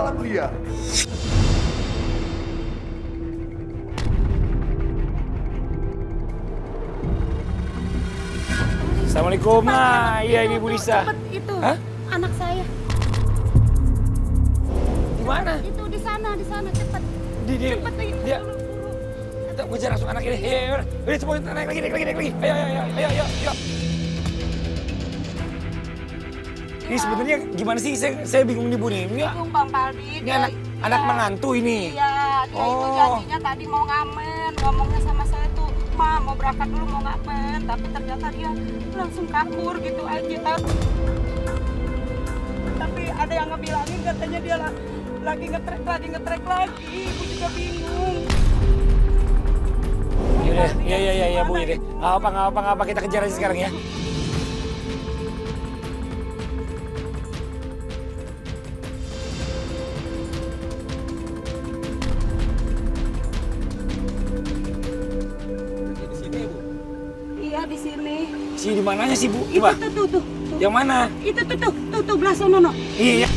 dalam dia. Assalamualaikum. Nah, iya ini Bu Lisa. Cepet itu. Hah? Anak saya. Di mana? Itu di sana cepet. Cepet Dia. Kita kejar langsung anak ini. Iya, udah semua naik lagi. Ayo. Ini sebenarnya gimana sih? Saya bingung nih Bu nih. Bingung Bang Paldi. Ini anak menantu ini. Iya, dia itu janjinya tadi mau ngamen. Ngomongnya sama saya tuh, Ma mau berangkat dulu mau ngamen. Tapi ternyata dia langsung kabur gitu aja. Tapi ada yang ngebilangin katanya dia lagi ngetrek lagi. Ibu juga bingung. Iya Bu ya deh. Nggak apa kita kejar aja sekarang ya. Di sini. Di mananya sih Bu? Itu tuh. Yang mana? Itu tuh belah sono no. Iya.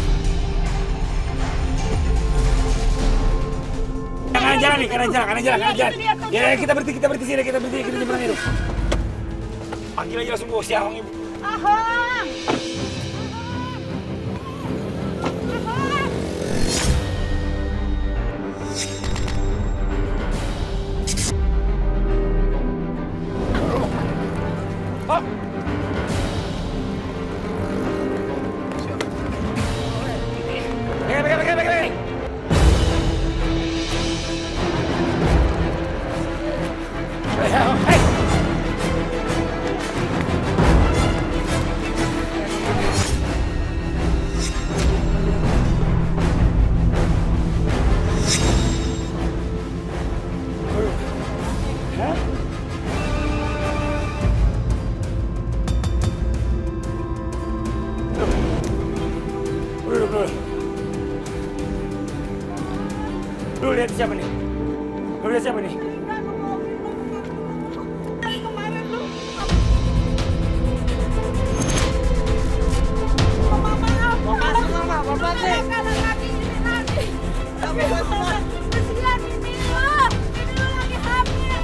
Kanan jalan. Ya kita berhenti sini, kita nyebrang itu. Panggil aja langsung bos siang Ibu. Ahang. Lu lihat siapa nih? Kemarin lu. Bapak sih. Kanan kaki ini nanti. Kesian ini lo. Ini lo lagi hamil.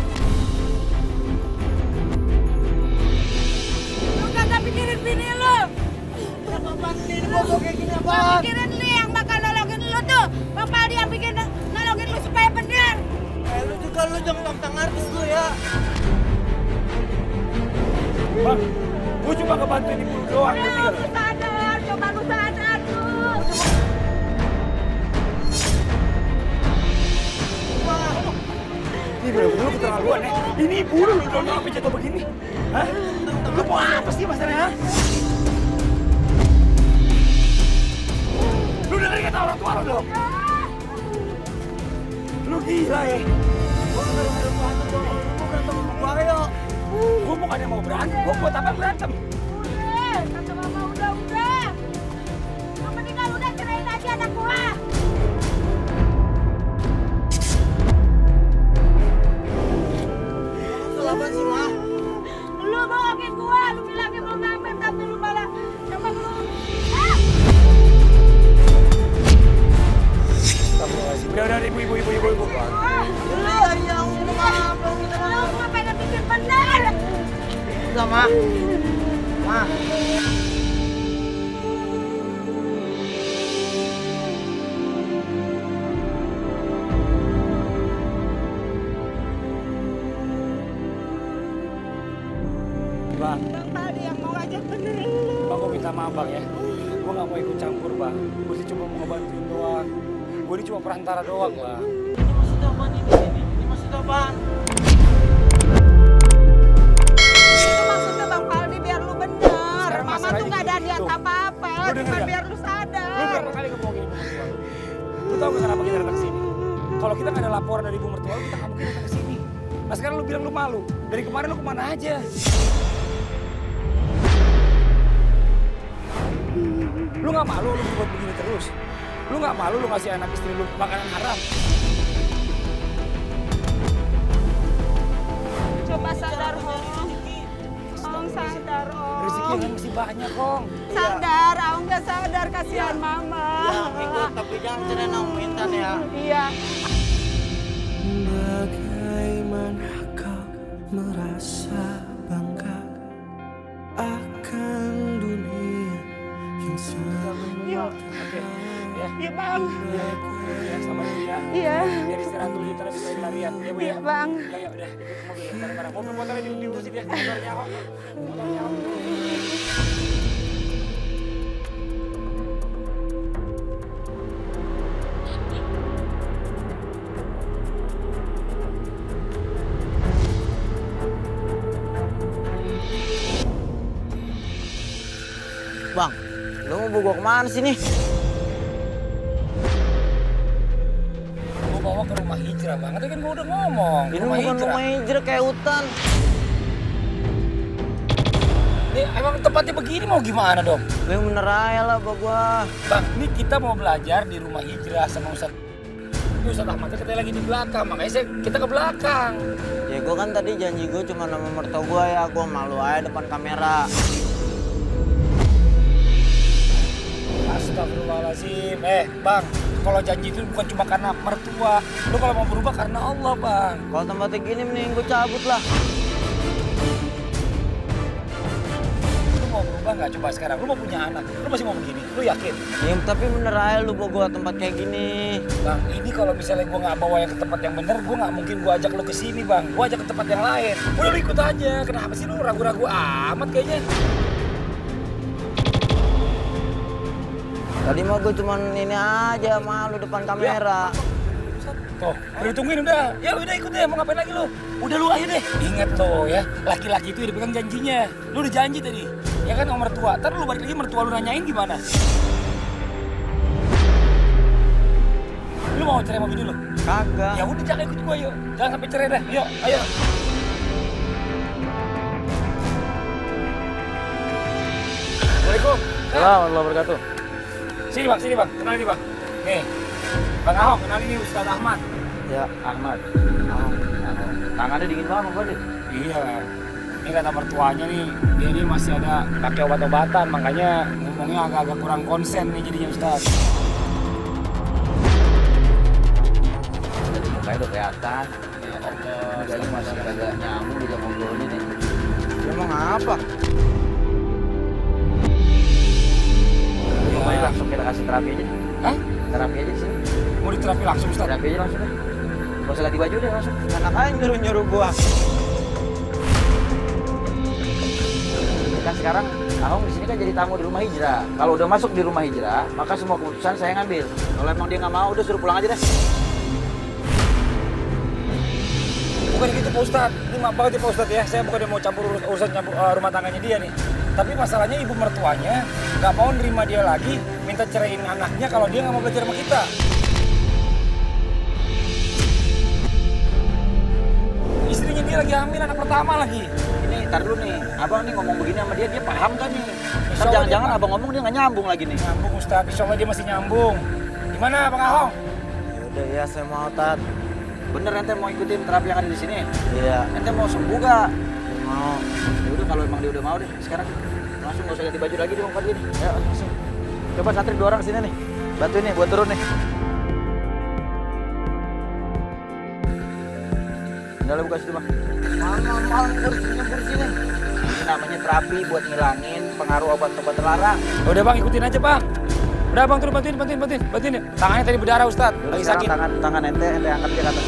Lu kagak pikirin bini lo. Bapak sendiri ngomong kayak gini apa? Pikirin li yang bakal nolongin lu tuh. Bapak dia bikin nolongin lu supaya bener. Lu juga lu jangan tentang artis lu ya. Bang, gua cuma ngebantuin ibu doang. Lu sadar, coba lu sadar tuh. Ini bener-bener keterlaluan ya. Ini ibu lu udah sampai jatuh begini. Hah? Lu mau apa sih masalahnya? Lu dengerin kata orang tua lu dong. Lu gila ya. Gua bukannya mau berantem, gua buat apa berantem? Udah, kata mama udah. Yang penting kalau udah cerain aja anak gua. Kenapa sih, Ma? Lu bohongin gua, lu bilangin mau ngamen tapi lu malah coba lu. Ah! Udah, ibu. Lu gua pengen bikin bener. Udah, Ma. Bang tadi yang mau ngajak bener lu. Bang, gua minta maaf Bang ya. Gua nggak mau ikut campur Bang. Gua sih cuma mau ngebantuin doang. Gua ini cuma perantara doang Bang. Ini maksud apaan ini maksud apaan? Itu maksudnya Bang Paldi biar lu bener. Sekarang Mama masalahnya tuh nggak ada gitu. niat apa-apa. Lu denger Cuma nggak? biar lu Lu sadar. berapa kali ngomongin ibu mertua lu? Lu tau gak kenapa kita datang ke sini? Kalau kita nggak ada laporan dari ibu mertua lu, kita nggak mungkin datang ke sini. Nah sekarang lu bilang lu malu. Dari kemarin lu kemana aja? Lu nggak malu lu buat begini terus? Lu nggak malu lu ngasih anak istri lu makanan haram? Coba sadar, Hong. Hong sadar, Hong. Rezeki yang masih banyak, Kong. Sadar, Hong. nggak sadar, kasihan Mama. Ya, ikut, tapi jangan cenenang minta ya. Iya. Bagaimana kau merasa bangga akan dunia yang sangat Yuk. Oke, ya. Iya, Bang. Ya, sama dulu ya. Iya. Biar istirahat dulu, ntar bisa larian. Ya, Bu ya. Iya, Bang. Ya, udah. Ikut mobil ya, bareng-bareng. Mobil-motornya diurusin ya. Motornya kok. Motornya kok. Bang, lu mau bawa gua kemana sih nih? Gua bawa ke rumah hijrah, Bang. Tadi kan gua udah ngomong. Ini bukan rumah hijrah kayak hutan. Ini emang tempatnya begini mau gimana dong? Lu yang bener aja lah bawa gua. Bang, ini kita mau belajar di rumah hijrah sama Ustadz. Ini Ustadz Ahmad kita lagi di belakang, makanya kita ke belakang. Ya gua kan tadi janji gua cuma sama mertua gua ya, gua malu aja depan kamera. Astagfirullahaladzim. Bang, kalau janji itu bukan cuma karena mertua. Lu kalau mau berubah karena Allah, Bang. Kalau tempatnya gini mending gua cabut lah. Lu mau berubah nggak coba sekarang? Lu mau punya anak, lu masih mau begini? Lu yakin? Ya, tapi bener aja lu bawa gua tempat kayak gini. Bang, ini kalau misalnya gua nggak bawa yang ke tempat yang bener, gua nggak mungkin gua ajak lu ke sini, Bang. Gua ajak ke tempat yang lain. Udah lu ikut aja. Kenapa sih lu ragu-ragu amat kayaknya? Tadi mah gua cuman ini aja malu depan kamera. Tuh, udah ditungguin udah. Ya udah ikut deh, mau ngapain lagi lu? Udah lu ayo deh. Ingat lo ya, laki-laki itu dipegang janjinya. Lu udah janji tadi. Ya kan sama mertua. Ntar lu balik lagi mertua lu nanyain gimana? Lu mau cerai sama bini lu? Kagak. Ya udah jangan ikut gua yuk. Jangan sampai cerai deh. Yuk, ayo. Assalamualaikum. Warahmatullahi wabarakatuh. Sini bang, kenalin nih bang. Nih, Bang Ahok, kenalin nih Ustadz Ahmad. Ya, Ahmad. Tangannya dingin banget gua deh. Iya, ini kata mertuanya nih, dia ini masih ada pakai obat-obatan, makanya ngomongnya agak-agak kurang konsen nih jadinya Ustadz. Mukanya udah kelihatan. Ya Allah, Jadi masih kagak nyambung juga ngobrolnya nih. Emang apa? Pokoknya langsung kita kasih terapi aja. Hah? Terapi aja sih. Mau diterapi langsung Ustadz? Terapi aja langsung deh. Gak usah ganti baju deh langsung. Enak aja nyuruh-nyuruh gua. Kan sekarang Ahong di sini kan jadi tamu di rumah hijrah. Kalau udah masuk di rumah hijrah, maka semua keputusan saya ngambil. Kalau emang dia nggak mau, udah suruh pulang aja deh. Bukan gitu Pak Ustadz, ini maaf banget ya Pak Ustadz ya, saya bukan mau campur urusan rumah tangganya dia nih. Tapi masalahnya ibu mertuanya nggak mau nerima dia lagi, minta ceraiin anaknya kalau dia nggak mau belajar sama kita. Istrinya dia lagi hamil anak pertama lagi. Ini ntar dulu nih, abang nih ngomong begini sama dia paham kan nih? Insya Ntar Allah jangan-jangan dia abang ngomong dia nggak nyambung lagi nih. Nyambung Ustadz, insya Allah dia masih nyambung. Gimana Bang Ahong? Yaudah ya saya mau Tat. Bener ente mau ikutin terapi yang ada di sini? Iya. Ente mau sembuh gak? Mau. Yaudah kalau emang dia udah mau deh sekarang langsung gak usah ganti baju lagi di muka dia nih. Ya langsung. Coba santri 2 orang sini nih. Bantuin nih buat turun nih. Udah lah buka situ bang. Mal nyembur sini. Ini namanya terapi buat ngilangin pengaruh obat-obat terlarang. Udah Bang, ikutin aja Bang. Udah Bang, turun bantuin. Tangannya tadi berdarah Ustadz, lagi sakit. Tangan ente angkat dia ke atas.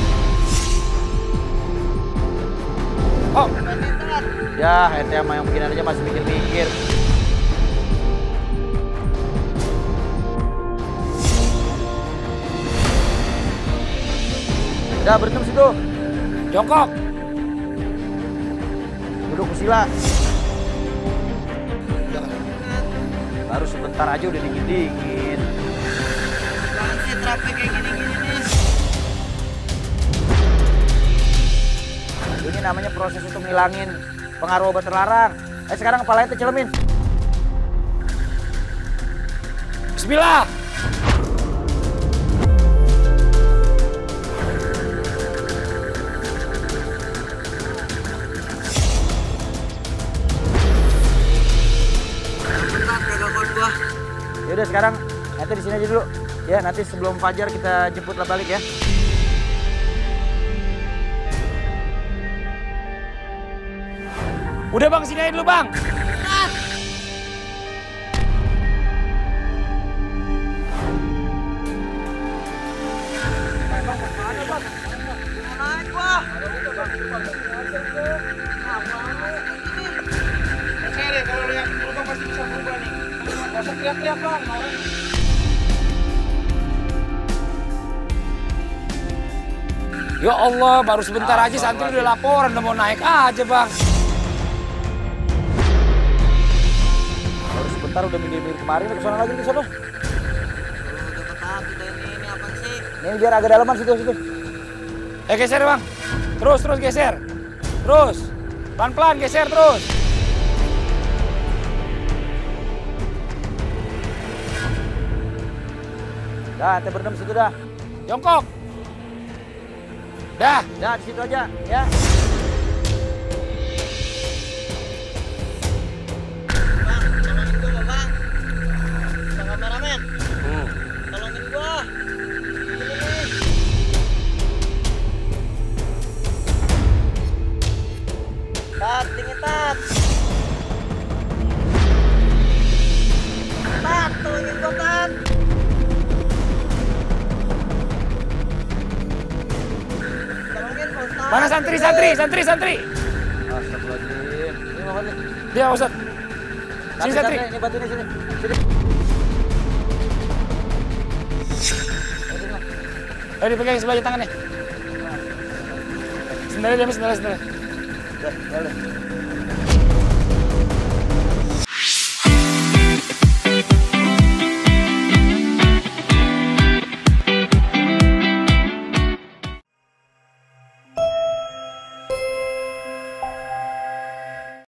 Oh, Ya, ente sama yang begini aja masih mikir-mikir. Udah berhenti situ. jongkok. Duduk sila. Baru sebentar aja udah dingin-dingin. Apaan sih terapi kayak gini-gini nih? Ini namanya proses untuk ngilangin pengaruh obat terlarang. Sekarang kepalanya tercelemin. Bismillah. Berat gak kuat gua. Yaudah sekarang ente di sini aja dulu. Ya nanti sebelum fajar kita jemputlah balik ya. Udah bang, sini aja dulu bang. Ya Allah, baru sebentar aja santri udah laporan, udah mau naik aja bang. Baru sebentar udah minggir-minggir kemarin, ke sana lagi ke sana. Ini apa sih? Ini biar agak dalaman situ. Geser bang, terus geser, terus, pelan-pelan geser terus. Dah, ente berendam situ dah. Jongkok. Dah. Dah, di situ aja, ya. Bang, tolongin gua bang. Bang kameramen. Tolongin gua. Ini nih. Tat, dingin tat. Tat, tolongin gua tat. Tolongin Pak Ustaz. Mana santri. Astagfirullahaladzim. Ini mau nih. Dia Ustaz. Sini santri. Ini batu ini sini. Ayo dipegang sebelah tangannya. Sendalnya dia, sendalnya. Udah.